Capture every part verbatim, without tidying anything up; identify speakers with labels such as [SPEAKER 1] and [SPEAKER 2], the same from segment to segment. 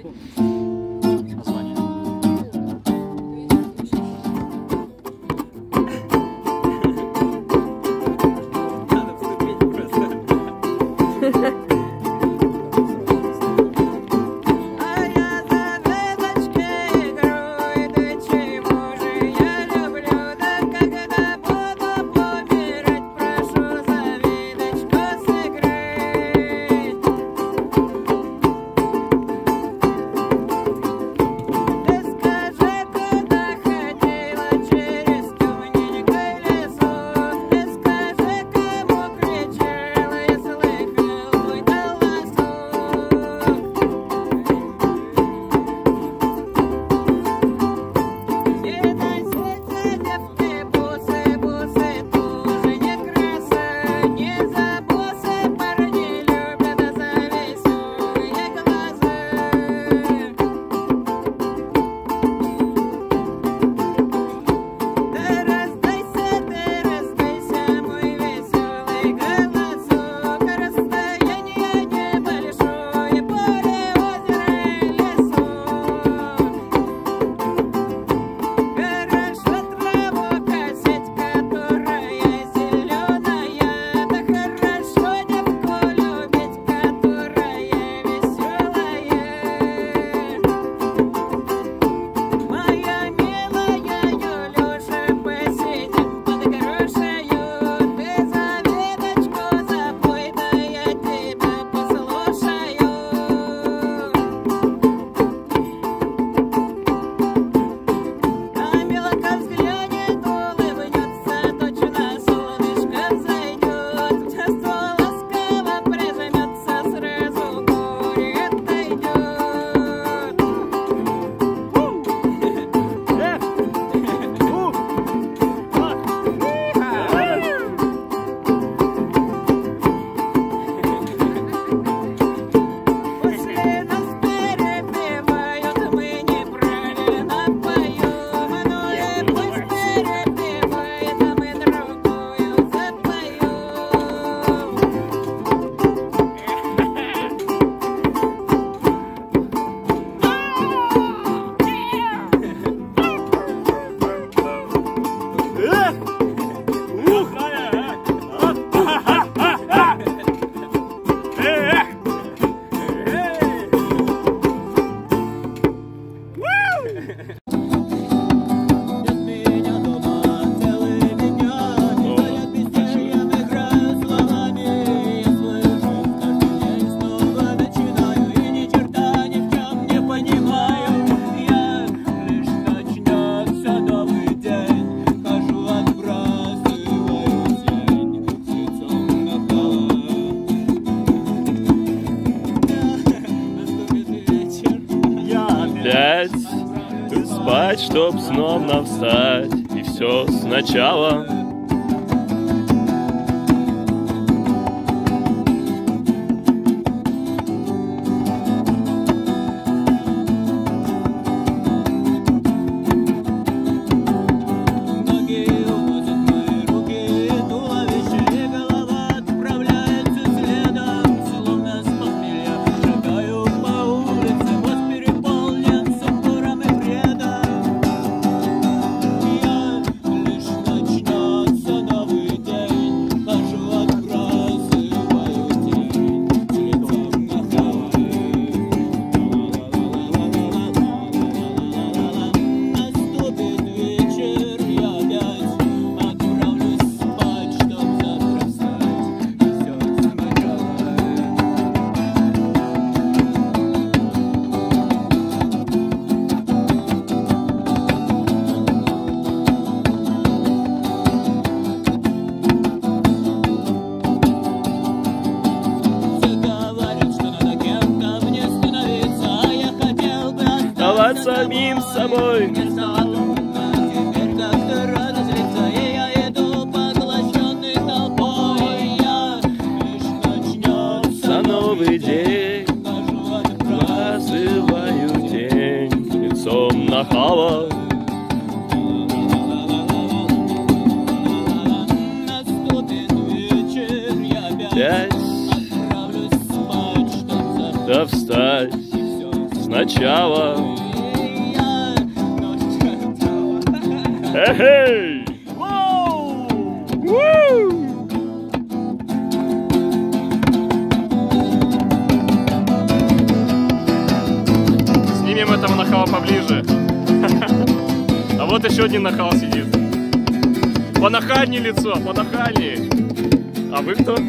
[SPEAKER 1] Чтоб снова встать, и все сначала. Самим собой. За новый день называю день лицом нахала. Пять, да встать сначала. Эй! Снимем этого нахала поближе. А вот еще один нахал сидит. Понахальнее лицо, понахальнее. А вы кто?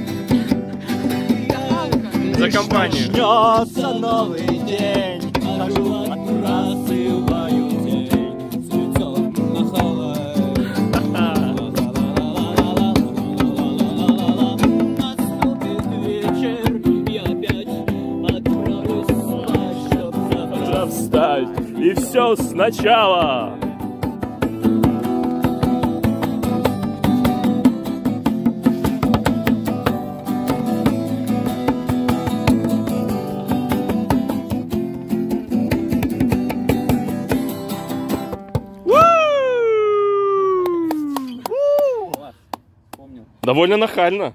[SPEAKER 1] За компанию.
[SPEAKER 2] Начнется новый день, хожу отбрасываю тень с лицом нахала. Наступит вечер, я опять отправлюсь спать, чтоб завтра
[SPEAKER 1] Встать, и все сначала. Довольно нахально.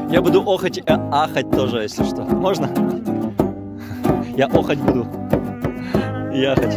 [SPEAKER 3] Я буду охать и ахать тоже, если что. Можно? Я охать буду. И ахать.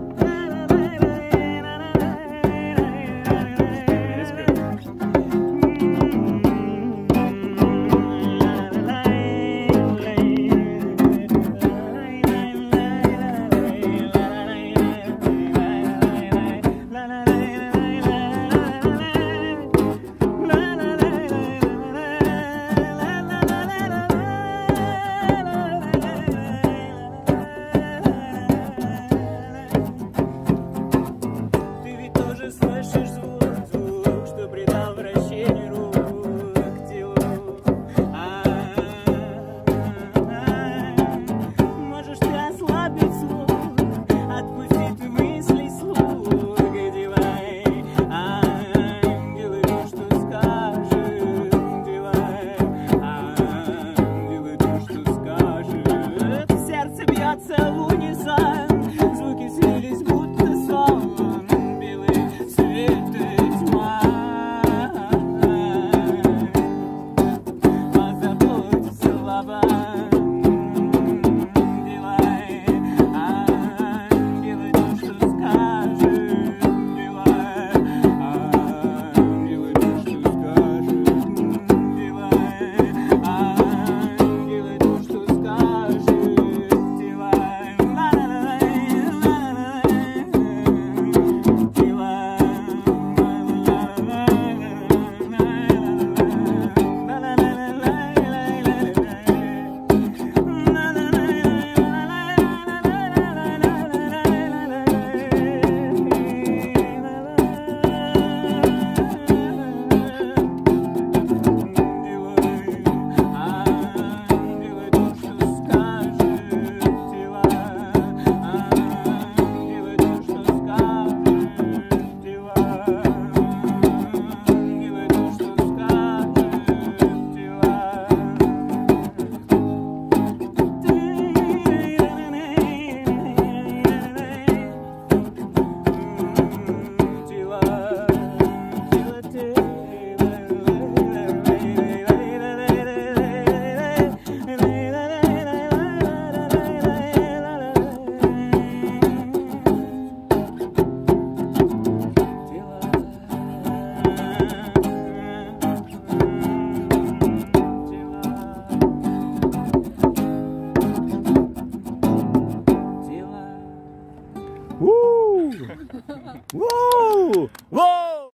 [SPEAKER 3] Воу! Воу!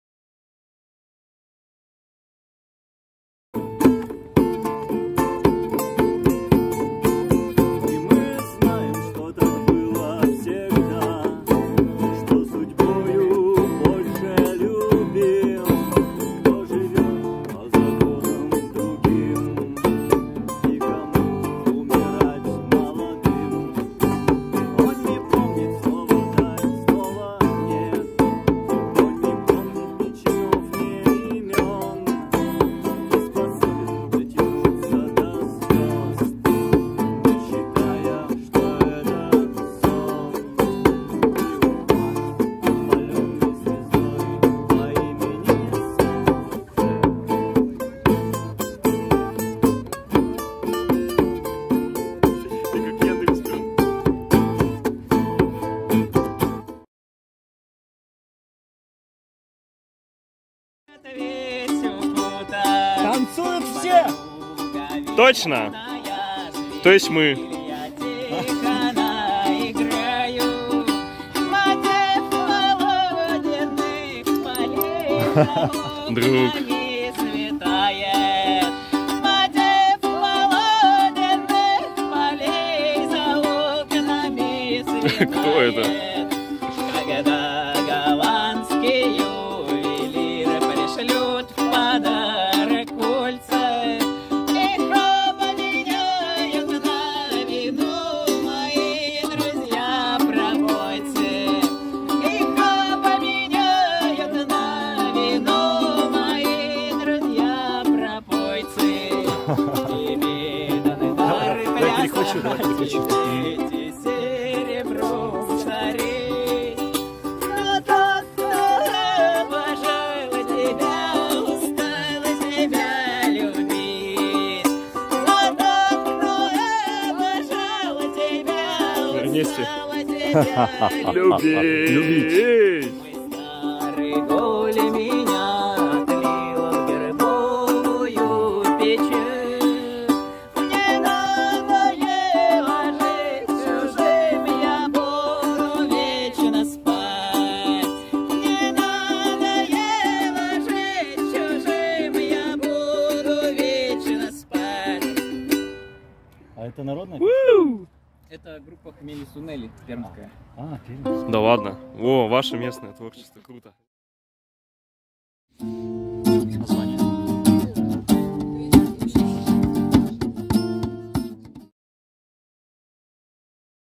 [SPEAKER 2] И мы знаем, что так было всегда, что судьбою больше любил, кто живет по законам другим, и кому умирать молодым. Он не помнит слова «да» и слова «нет», он не помнит ни чинов, ни имен, не способен дотянуться до звезд, не считая, что это сон. Опаленный звездой по имени
[SPEAKER 1] Ты как Яндекс прям.
[SPEAKER 3] Танцуют все!
[SPEAKER 1] Точно! То есть мы. Друг. Кто это?
[SPEAKER 2] Когда голландские ювелиры пришлют в подарок кольца, их поменяют на виду мои друзья-пропойцы. Их поменяют на виду мои друзья-пропойцы. И виданы дары плясать.
[SPEAKER 1] вместе. Любить.
[SPEAKER 3] Это народная?
[SPEAKER 2] Это группа Хмели Сунели, пермская.
[SPEAKER 3] А, Перми.
[SPEAKER 1] Да ладно. О, ваше местное творчество, круто.